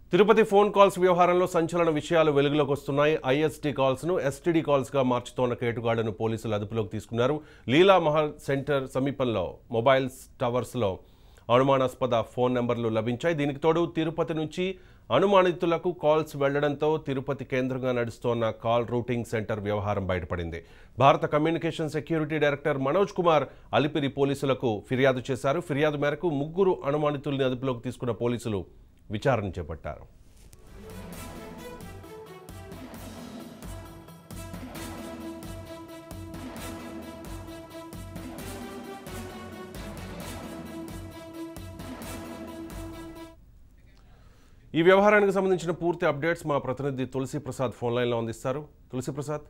Tirupati phone calls వ్యవహారంలో సంచలన విషయాలు వెలుగులోకి వస్తున్నాయి. ఐఎస్టీ కాల్స్ ను ఎస్టీడీ కాల్స్ గా మార్చుతోన్న కేటుగాళ్లను పోలీసులు అదుపులోకి తీసుకున్నారు. లీలా మహల్ సెంటర్ సమీపంలో మొబైల్ టవర్స్ లో అనుమానాస్పద ఫోన్ నంబర్లు లభించాయి. దీనికి తోడు తిరుపతి నుంచి అనుమానితులకు కాల్స్ వెళ్లడంతో తిరుపతి కేంద్రంగా నడుస్తోన్న కాల్ రూటింగ్ సెంటర్ వ్యవహారం బయటపడింది. Bharat communication security director Manoj Kumar Alipiri పోలీసులకు ఫిర్యాదు చేశారు. ఫిర్యాదు మేరకు ముగ్గురు అనుమానితుల్ని అదుపులోకి తీసుకున్న పోలీసులు విచారణ చేపట్టారు. ఈ వ్యవహారానికి సంబంధించిన పూర్తి అప్డేట్స్ మా ప్రతినిధి తులసి ప్రసాద్ ఫోన్ లైన్ లో అందిస్తారు. తులసి ప్రసాద్.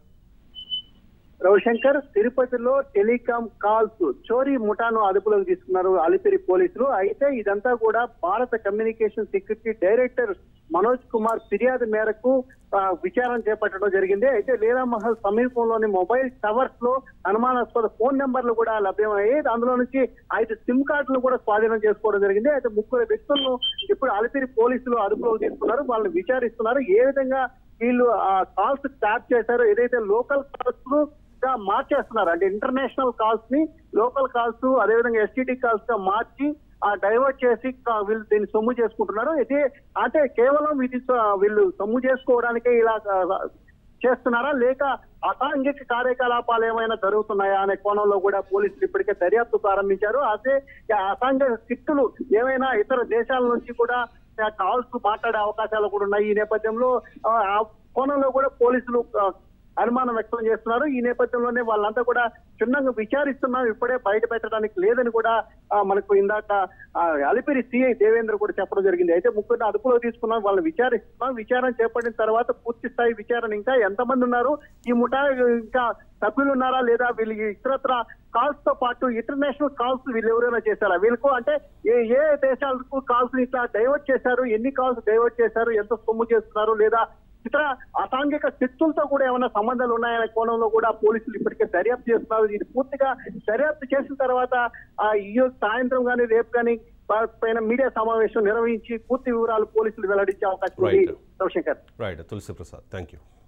రవిశంకర్, తిరుపతిలో టెలికాం కాల్స్ చోరీ ముఠాను అదుపులోకి తీసుకున్నారు అలిపిరి పోలీసులు. అయితే ఇదంతా కూడా Bharat communication security director Manoj Kumar ఫిర్యాదు మేరకు విచారణ చేపట్టడం జరిగింది. అయితే లీలా మహల్ సమీపంలోని మొబైల్ టవర్స్ లో అనుమానాస్పద ఫోన్ నెంబర్లు కూడా లభ్యమయ్యాయి. అందులో నుంచి 5 సిమ్ కార్డులు కూడా స్వాధీనం చేసుకోవడం జరిగింది. అయితే 3 వ్యక్తులను ఇప్పుడు అలిపిరి పోలీసులు అదుపులోకి తీసుకున్నారు. వాళ్ళని విచారిస్తున్నారు. ఏ విధంగా వీళ్ళు కాల్స్ ట్యాప్ చేశారు, ఏదైతే లోకల్ కాల్స్ గా మార్చేస్తున్నారు, అంటే ఇంటర్నేషనల్ కాల్స్ ని లోకల్ కాల్స్, అదేవిధంగా ఎస్టీడీ కాల్స్ గా మార్చి డైవర్ట్ చేసి వీళ్ళు దీన్ని సొమ్ము చేసుకుంటున్నారు. అయితే అంటే కేవలం వీళ్ళు సొమ్ము చేసుకోవడానికే ఇలా చేస్తున్నారా, లేక అసాంఘిక కార్యకలాపాలు ఏమైనా జరుగుతున్నాయా అనే కోణంలో కూడా పోలీసులు ఇప్పటికే దర్యాప్తు ప్రారంభించారు. అదే అసాంఘిక శక్తులు ఏమైనా ఇతర దేశాల నుంచి కూడా కాల్స్ మాట్లాడే అవకాశాలు కూడా ఉన్నాయి. ఈ నేపథ్యంలో ఆ కోణంలో కూడా పోలీసులు అనుమానం వ్యక్తం చేస్తున్నారు. ఈ నేపథ్యంలోనే వాళ్ళంతా కూడా క్షుణ్ణంగా విచారిస్తున్నాం, ఇప్పుడే బయట పెట్టడానికి లేదని కూడా మనకు ఇందాక అలిపిరి సిఐ దేవేంద్ర కూడా చెప్పడం జరిగింది. అయితే 3 అదుపులో తీసుకున్నాం, వాళ్ళని విచారిస్తున్నాం. విచారణ చేపట్టిన తర్వాత పూర్తి స్థాయి విచారణ ఇంకా ఎంతమంది ఉన్నారు, ఈ ముఠా ఇంకా సభ్యులు ఉన్నారా లేదా, వీళ్ళకి ఇతరత్ర కాల్స్ తో పాటు ఇంటర్నేషనల్ కాల్స్ వీళ్ళు ఎవరైనా చేశారా, వీళ్ళకు అంటే ఏ దేశాలకు కాల్స్ ఇట్లా డైవర్ట్ చేశారు, ఎన్ని కాల్స్ డైవర్ట్ చేశారు, ఎంత సొమ్ము చేస్తున్నారు, లేదా ఇతర అసాంఘిక శక్తులతో కూడా ఏమైనా సంబంధాలు ఉన్నాయనే కోణంలో కూడా పోలీసులు ఇప్పటికే దర్యాప్తు చేస్తున్నారు. ఇది పూర్తిగా దర్యాప్తు చేసిన తర్వాత ఈ సాయంత్రం కానీ రేపు కానీ పైన మీడియా సమావేశం నిర్వహించి పూర్తి వివరాలు పోలీసులు వెల్లడించే అవకాశం ఉంది. Ravishankar. Right, Tulasi Prasad, thank you.